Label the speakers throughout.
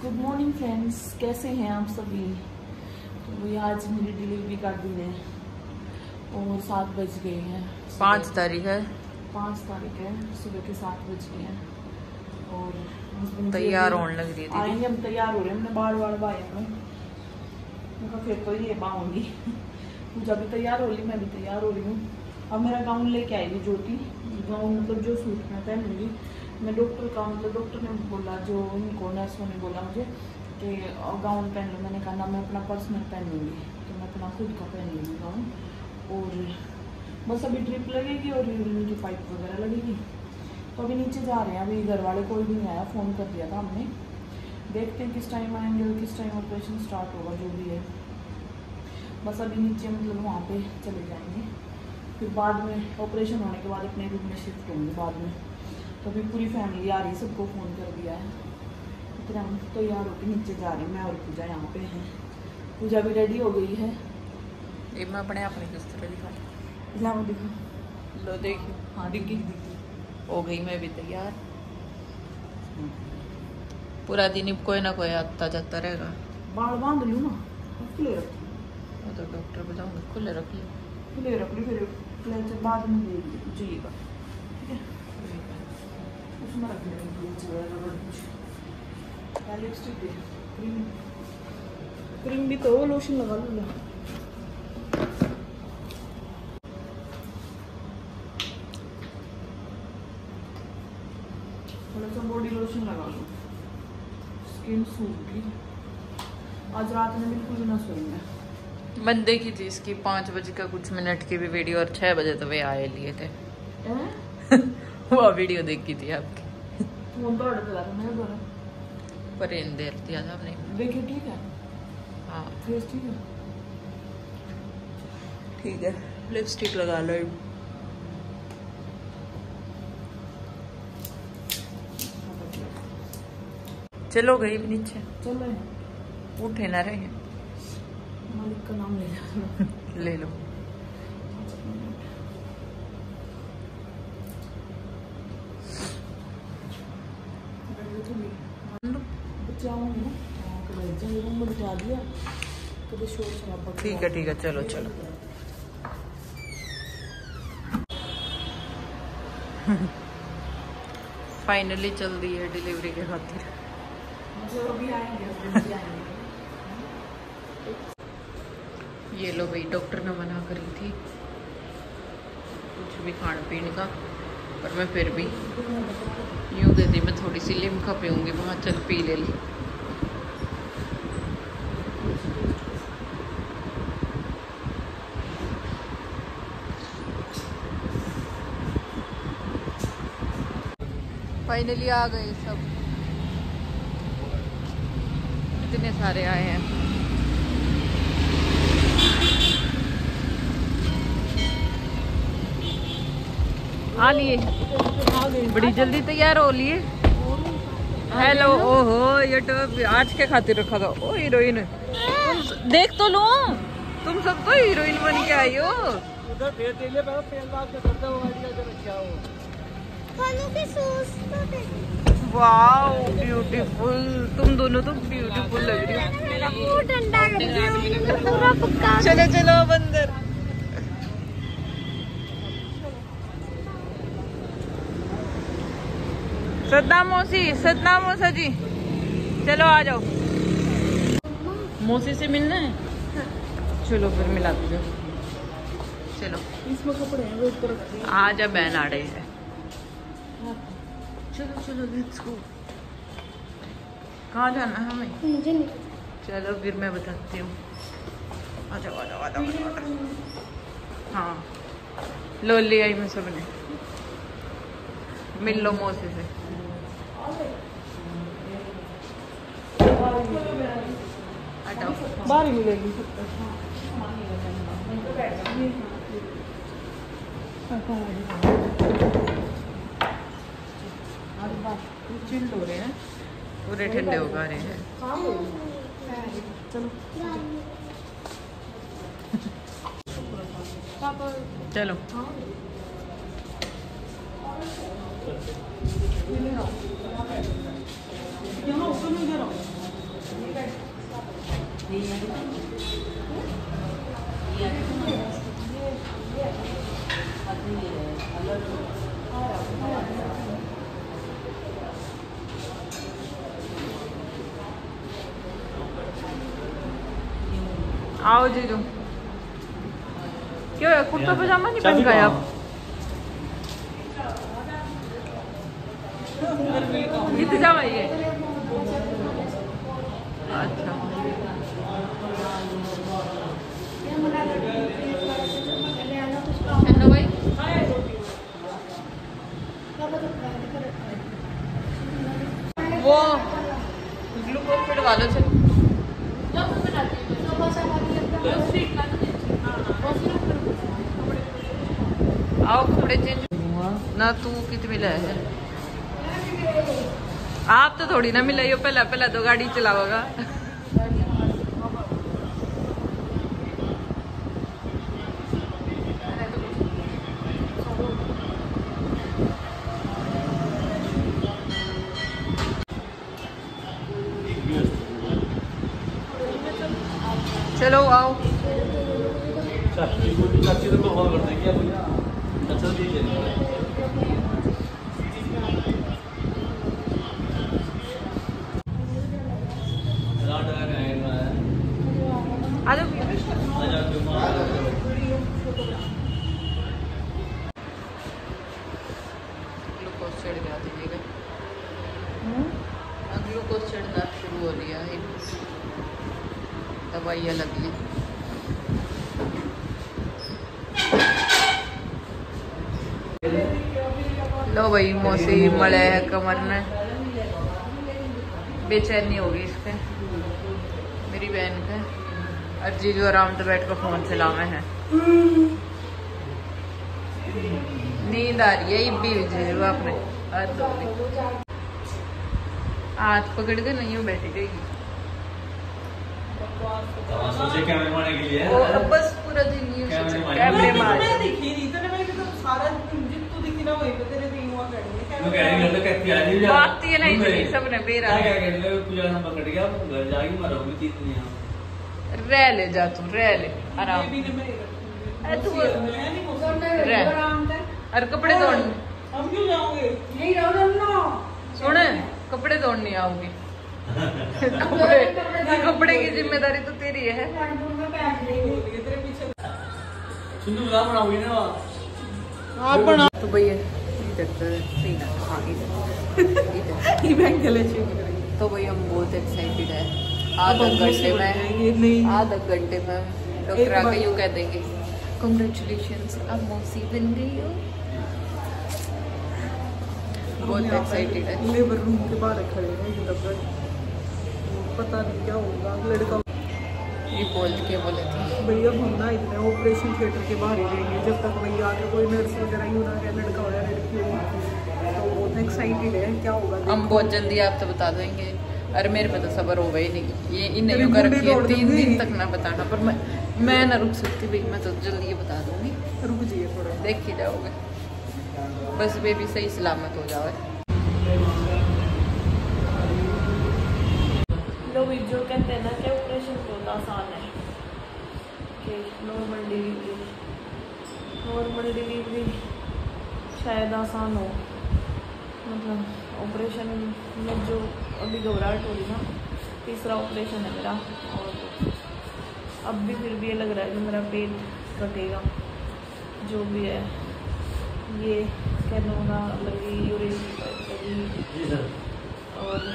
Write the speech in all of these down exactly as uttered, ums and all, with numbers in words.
Speaker 1: Good morning friends, कैसे हैं आप सभी। तो वही आज मेरी डिलीवरी का दिन है और सात बज गए हैं।
Speaker 2: पाँच तारीख है
Speaker 1: पाँच तारीख है सुबह के सात बज गए हैं और
Speaker 2: तैयार होने लग रही है।
Speaker 1: आएंगे हम, तैयार हो रहे हैं। हमने बार बार बाय उनका फिर तो ये बाऊंगी। पूजा भी तैयार हो रही, मैं भी तैयार हो रही हूँ। अब मेरा गाउन लेके आएगी ज्योति। गाउन मतलब जो सूट मैं पहनूंगी, मैं डॉक्टर का मतलब डॉक्टर ने बोला, जो उनको नर्सों ने बोला मुझे कि गाउन पहन लो। मैंने कहा ना, मैं अपना पर्सनल पहनूंगी, तो मैं अपना खुद का पहनूंगी गाउन। और बस अभी ड्रिप लगेगी और यूरिन की पाइप वगैरह लगेगी। तो अभी नीचे जा रहे हैं। अभी घर वाले कोई भी नहीं आया, फ़ोन कर दिया था हमने। देखते हैं किस टाइम आएंगे और किस टाइम ऑपरेशन स्टार्ट होगा, जो भी है। बस अभी नीचे मतलब वहाँ पे चले जाएंगे, फिर बाद में ऑपरेशन होने के बाद अपने रूम में शिफ्ट होंगे बाद में। तो अभी पूरी फैमिली आ रही है, सबको फ़ोन कर दिया है। फिर हम तैयार होकर नीचे जा रहे हैं। मैं और पूजा यहाँ पे हैं। पूजा भी रेडी हो गई है।
Speaker 2: ये मैं अपने अपने किस तरह दिखा
Speaker 1: लाओ दिखो,
Speaker 2: लो देखिए।
Speaker 1: हाँ दिखी दिखी
Speaker 2: हो गई मैं भी तैयार। पूरा दिन कोई ना कोई आता जाता रहेगा।
Speaker 1: बाल बांध लूँ ना, खुले रख
Speaker 2: वो तो डॉक्टर बताऊंगा, खुले रख लो।
Speaker 1: खुले रख ली, फिर क्लेचर बाद में दे जाइएगा, ठीक है। उसमें रख लेंगे लिपस्टिक दे, क्रीम क्रीम भी तो लोशन लगा लो ना। थोड़ा सा बॉडी लोशन लगा लो, स्किन सूखी। आज रात में बिल्कुल भी ना सोई मैं।
Speaker 2: मैंने देखी थी इसकी पाँच बजे का कुछ मिनट की भी वीडियो, और छह बजे तो वे आए लिए थे। वो वीडियो देखी थी आपकी।
Speaker 1: फोन तो अड़क रहा था मेरे द्वारा,
Speaker 2: पर इन देर दिया था आपने।
Speaker 1: देखिए ठीक है,
Speaker 2: हाँ
Speaker 1: फेस ठीक है,
Speaker 2: ठीक है। लिपस्टिक लगा लो। चलो गई नीचे,
Speaker 1: चल रहे हैं।
Speaker 2: उठे ना रहे।
Speaker 1: मालिक का नाम ले जाना।
Speaker 2: ले लो। ठीक है ठीक है, चलो चलो। फाइनली चल दी है डिलीवरी के खातिर।
Speaker 1: जो भी आएंगे
Speaker 2: ये लो भाई, डॉक्टर ने मना करी थी कुछ भी खाने पीने का, पर मैं फिर भी यूँ दे दी। मैं थोड़ी सी लिम्का पीऊँगी, वहाँ चल पी ले ली। फाइनली आ गए सब, इतने सारे आए हैं। आ लिए, बड़ी जल्दी तैयार हो लिए। हेलो, ओहो ये तो आज के खातिर रखा था। ओ हीरोइन, तुम देख तो लो, तुम सब तो हीरोइन बन के आई हो। वाओ ब्यूटीफुल, तुम दोनों तो ब्यूटीफुल लग रही हो। चलो चलो अंदर। सतनाम मौसी, सतनाम मौसा जी, चलो आ जाओ। मौसी से मिलना है? चलो फिर मिला दो। चलो
Speaker 1: इसमें कपड़े हैं, वो ऊपर रखते हैं।
Speaker 2: आ जा, बहन आ रही है। चलो चलो लेट्स गो। कहाँ जाना है हमें?
Speaker 3: मुझे नहीं।
Speaker 2: चलो फिर मैं बताती हूँ। आ जाओ आ जाओ आ जाओ। हाँ लो ले आई मैं सबने। मिल लो मौसी से।
Speaker 1: बाहर ही मिलेगी।
Speaker 2: चिल्ड हो रहे हैं, पूरे ठंडे होगा रहे हैं।
Speaker 1: चलो
Speaker 2: चलो
Speaker 1: यहाँ ऊपर में इधर आओ।
Speaker 2: आओ जीजू, क्यों है कुर्ता पजामा नहीं पहन गए आप? कितने जावा ये? अच्छा हेलो भाई, वो ग्लूकोज पिटवा लो चलो। आओ कपड़े चेंज ना, तू कित मिला है? आप तो थोड़ी ना मिला, यो पहला पहला तो गाड़ी चलाओगा। चलो आओ।
Speaker 3: चाची तो कॉल कर देंगे अच्छा ठीक है।
Speaker 2: ग्लूकोज चढ़ गया दीजिएगा, ग्लूकोज चढ़ना शुरू हो गया है, दवाइयाँ लगी। लो भाई मौसी मड़े है कमर ने, बेचैनी होगी इसके, मेरी बहन के। और जीजू आराम से बैठ कर फोन चलावे हैं, नींद आ रही है इब्बी जीजू आपने हाथ पकड़ के नहीं हूँ बैठी रहेगी।
Speaker 3: सोचे कैमरे मारने के लिए
Speaker 2: वो अब बस पूरा दिन ही कैमरे मार
Speaker 1: दिखी नहीं तो मैं तो सारा जितू दिखी ना वही पे तेरे दिन हुआ
Speaker 3: मैं कह रही घर तो कहती आ रही
Speaker 2: बात ये नहीं थी, सबने बेरा
Speaker 3: क्या कह रहे पूजा नंबर कट गया, घर जाके मरोगी तीन दिन यहाँ।
Speaker 2: रह ले जा तू, रह ले आराम अरे तू रह। और कपड़े धोने
Speaker 1: हम क्यों जाओगे? नहीं रहो ना,
Speaker 2: सुन कपड़े धोने आओगे। कपड़े कपड़े की जिम्मेदारी तो तेरी है।
Speaker 3: सुनो क्या बनाओगी ना
Speaker 1: आप बना
Speaker 2: तो भैया इधर तो सही ना, हाँ इधर
Speaker 1: ये बैंक चले
Speaker 2: तो भैया हम बहुत एक्साइटेड है। आधा घंटे में आधा घंटे में डॉक्टर आके यूँ कह देंगे कंग्रेचुलेशंस अब मौसी बन गई हो। बहुत एक्साइटेड है।
Speaker 1: लेबर रूम के बाहर खड़े हैं डॉक्टर, पता नहीं क्या होगा। लड़का
Speaker 2: ये बोल के बोले थे
Speaker 1: भैया हम ना इतने ऑपरेशन थिएटर के बाहर ही रहेंगे जब तक भैया आके कोई नर्स वगैरह ही होना है, लड़का हो या लड़की हो, तो बहुत एक्साइटेड है क्या होगा।
Speaker 2: हम बहुत जल्दी आप तो बता देंगे। अरे मेरे पे तो सबर होगा ही नहीं, ये इन नहीं कर रखी है तीन दिन तक ना बताना, पर मैं मैं ना रुक सकती भाई, मैं तो जल्दी ये बता दूंगी।
Speaker 1: रुक जाइए थोड़ा,
Speaker 2: देख ही जाओगे, बस बेबी सही सलामत हो जाए।
Speaker 1: लोग जो कहते हैं ना कि ऑपरेशन बहुत आसान है, कि नॉर्मल डिलीवरी नॉर्मल डिलीवरी शायद आसान हो, मतलब ऑपरेशन में जो अभी घबराहट हो रही ना, तीसरा ऑपरेशन है मेरा, और अब भी फिर भी ये लग रहा है कि मेरा पेट कटेगा, जो भी है ये कैनोना लगी, यूरिन लगी, और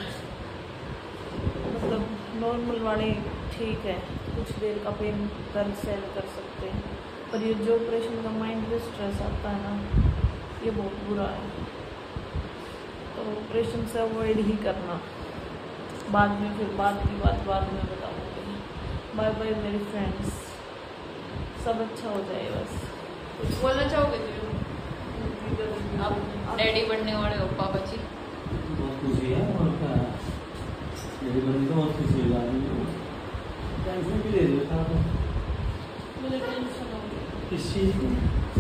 Speaker 1: मतलब नॉर्मल वाले ठीक है, कुछ देर का पेन दर्द सहन कर सकते हैं, पर ये जो ऑपरेशन का माइंड पे स्ट्रेस आता है ना, ये बहुत बुरा है। तो ऑपरेशन से अवॉइड ही करना, बाद में फिर बाद की बात बाद में बताऊँगी। बाय बाय मेरे फ्रेंड्स, सब अच्छा हो जाए बस।
Speaker 2: कुछ बोलना चाहोगे आप डैडी बनने वाले हो पापा जी?
Speaker 3: बहुत खुशी है, और क्या मेरी बहन तो बहुत खुशी हो रही है। टेंशन भी ले रही था तो
Speaker 1: मुझे टेंशन हो
Speaker 3: किस चीज़ की?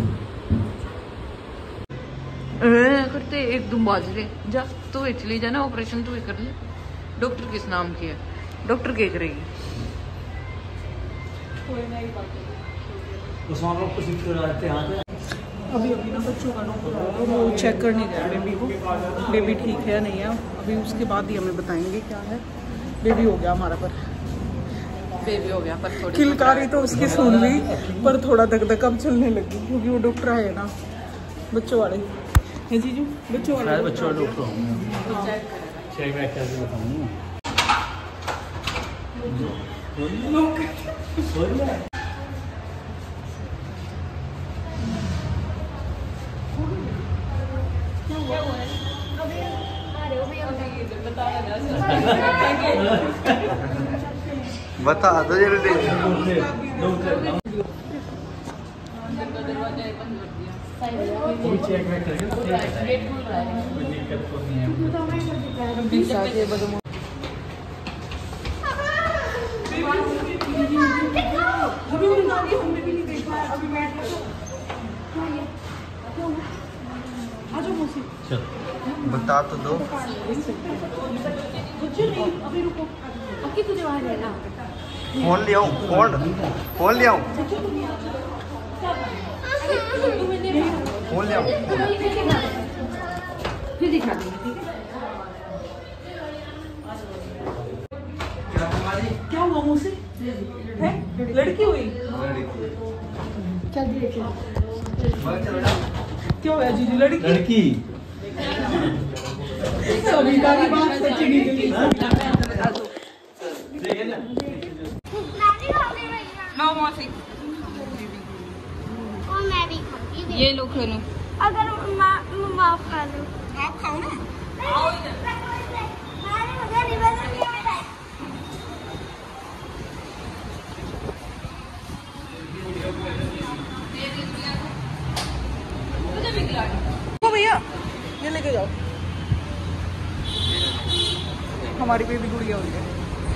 Speaker 2: करते एकदम बाज रहे जा, तू चली जाना, ऑपरेशन तू ही कर ले। डॉक्टर किस नाम की है? डॉक्टर क्या करेगी?
Speaker 1: कोई नहीं बात है।
Speaker 3: उस्मान लोग को शिफ्ट कराते हैं यहाँ पे।
Speaker 1: अभी अभी ना बच्चों का डॉक्टर आया है, वो चेक करने गया बेबी को, बेबी ठीक है या नहीं है। अभी उसके बाद ही हमें बताएंगे क्या है। बेबी हो गया हमारा, पर
Speaker 2: बेबी हो गया पर थोड़ी
Speaker 1: किलकारी तो उसकी सुन ली, पर थोड़ा धक धक अब चलने लगी, क्योंकि वो डॉक्टर है ना बच्चों वाले है जीजू, बच्चों वाले
Speaker 3: शायद बच्चों वाले डॉक्टर होंगे। चेक वैक करके बताऊँगा।
Speaker 4: बता दो जल्दी।
Speaker 3: चेक वैक करके कोई दिक्कत तो नहीं है।
Speaker 4: बता तो दो। फोन ले आऊं? फोन फोन ले आऊं? फोन ले आऊं?
Speaker 1: फिर दिखा देंगे। क्या हुआ मुँह से? है लड़की हुई? चल क्या हुआ जीजू? लड़की
Speaker 3: लड़की
Speaker 1: सभी का भी बात सच्ची निकली।
Speaker 2: लो मौसी,
Speaker 5: और मैं भी खाती
Speaker 2: ये लो खाना।
Speaker 5: अगर माँ माफ कर दो।
Speaker 2: आप खाओ ना।
Speaker 5: आओ इधर। मुझे रिवर नहीं मिला।
Speaker 1: ओ भैया ये लेके जाओ, हमारी बेबी गुड़िया हुई है।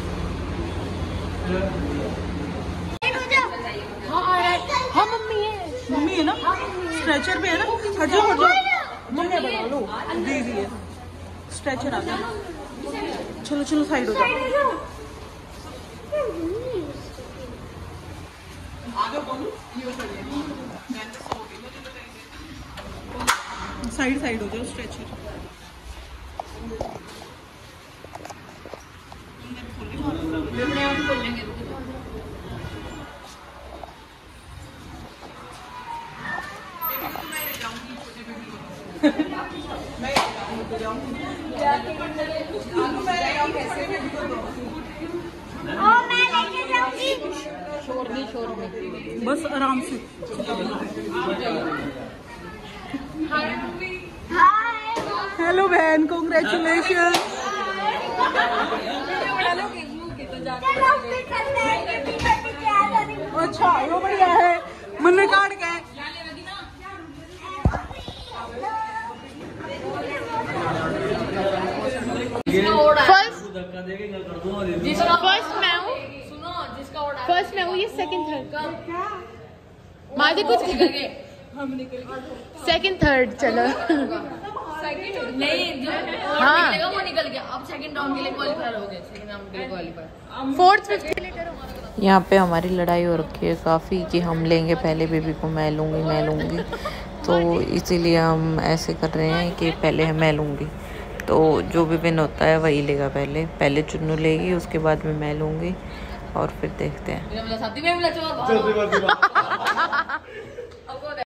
Speaker 5: हाँ मम्मी है।
Speaker 1: मम्मी है ना, स्ट्रेचर पे है ना। हट जाओ हट जाओ, मम्मी बना लो, दीदी है स्ट्रेचर आ गया। चलो चलो साइड हो जाओ, साइड साइड हो जाओ स्ट्रेचर।
Speaker 5: और मैं लेके जाऊंगी।
Speaker 2: शोर नहीं, शोर नहीं,
Speaker 1: बस आराम से।
Speaker 5: हाय।
Speaker 1: हेलो बहन, कॉन्ग्रेचुलेशन। अच्छा वो बढ़िया है, मन्ने काट गए।
Speaker 6: फर्स्ट मैं हूँ, फर्स्ट मैं हूँ, ये सेकंड थर्ड माजे कुछ सेकंड थर्ड चलो।
Speaker 2: नहीं जो
Speaker 6: हाँ
Speaker 2: निकलेगा वो निकल गया। अब सेकंड राउंड के लिए क्वालीफाई हो गए, सेकंड राउंड के लिए क्वालीफाई।
Speaker 6: Fourth fifth.
Speaker 7: यहाँ पे हमारी लड़ाई हो रखी है काफ़ी कि हम लेंगे पहले बेबी को, मैं लूँगी मैं लूँगी। तो इसीलिए हम ऐसे कर रहे हैं कि पहले मैं लूँगी, तो जो भी विन होता है वही लेगा। पहले पहले चुन्नू लेगी, उसके बाद में मैं लूँगी और फिर देखते हैं।